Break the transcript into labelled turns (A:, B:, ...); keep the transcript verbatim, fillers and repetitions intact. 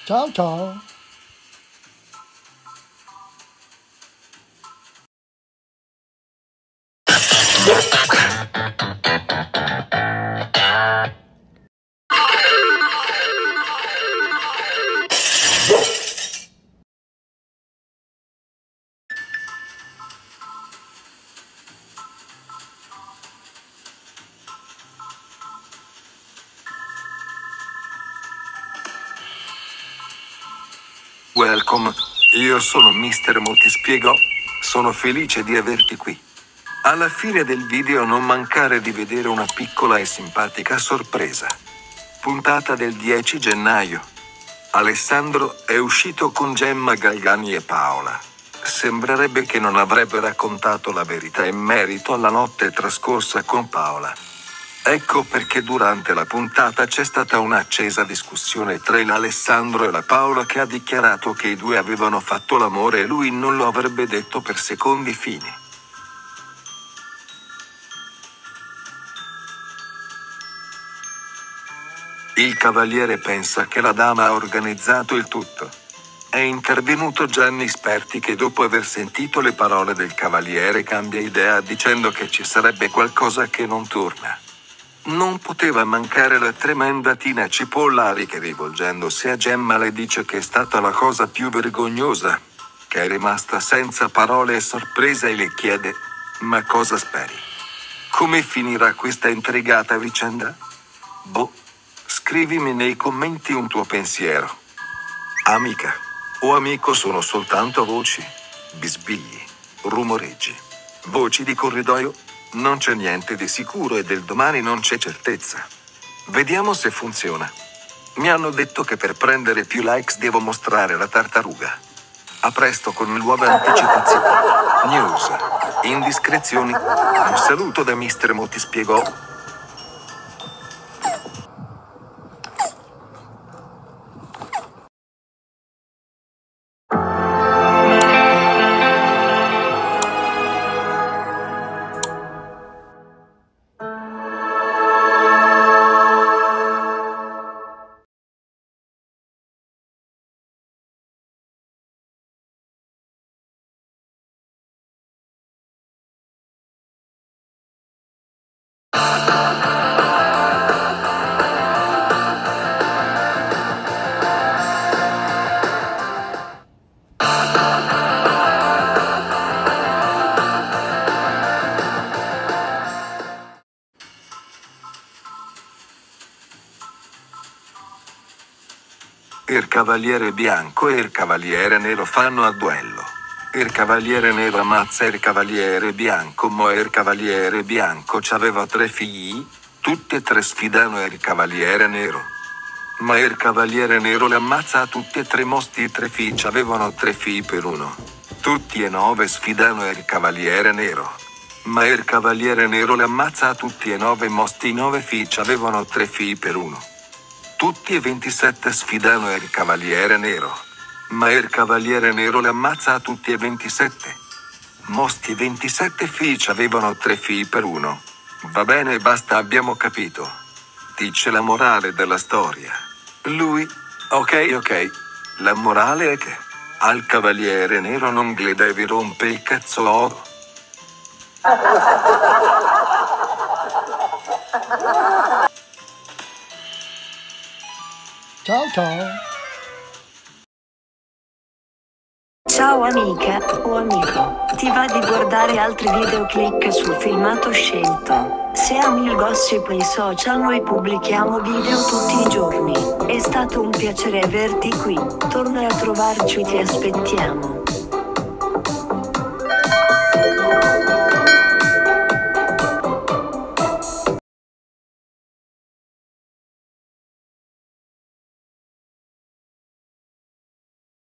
A: Ciao ciao.
B: Welcome, io sono mister Mo ti spiegò. Sono felice di averti qui. Alla fine del video non mancare di vedere una piccola e simpatica sorpresa. Puntata del dieci gennaio. Alessandro è uscito con Gemma Galgani e Paola. Sembrerebbe che non avrebbe raccontato la verità in merito alla notte trascorsa con Paola. Ecco perché durante la puntata c'è stata un'accesa discussione tra Alessandro e la Paola, che ha dichiarato che i due avevano fatto l'amore e lui non lo avrebbe detto per secondi fini. Il cavaliere pensa che la dama ha organizzato il tutto. È intervenuto Gianni Sperti, che dopo aver sentito le parole del cavaliere cambia idea dicendo che ci sarebbe qualcosa che non torna. Non poteva mancare la tremenda Tina Cipollari, che rivolgendosi a Gemma le dice che è stata la cosa più vergognosa, che è rimasta senza parole e sorpresa, e le chiede: ma cosa speri? Come finirà questa intrigata vicenda? Boh, scrivimi nei commenti un tuo pensiero. Amica o amico sono soltanto voci, bisbigli, rumoreggi, voci di corridoio. Non c'è niente di sicuro e del domani non c'è certezza. Vediamo se funziona. Mi hanno detto che per prendere più likes devo mostrare la tartaruga. A presto con nuove anticipazioni, news, indiscrezioni. Un saluto da mister Mo ti spiegò. Il cavaliere bianco e il cavaliere nero fanno a duello. Il cavaliere nero ammazza il cavaliere bianco, ma il cavaliere bianco c'aveva tre figli, tutti e tre sfidano il cavaliere nero. Ma il cavaliere nero le ammazza a tutti e tre, mosti i tre figli avevano tre figli per uno. Tutti e nove sfidano il cavaliere nero. Ma il cavaliere nero le ammazza a tutti e nove, mosti i nove figli avevano tre figli per uno. Tutti e ventisette sfidano il cavaliere nero. Ma il cavaliere nero le ammazza a tutti e ventisette. Mosti i ventisette figli avevano tre figli per uno. Va bene, basta, abbiamo capito. Dice la morale della storia. Lui, ok ok. La morale è che al cavaliere nero non gli devi rompe il cazzo oro.
A: Ciao ciao.
C: Ciao amica o amico, ti va di guardare altri video? Clicca sul filmato scelto. Se ami il gossip e i social, noi pubblichiamo video tutti i giorni. È stato un piacere averti qui, torna a trovarci, ti aspettiamo.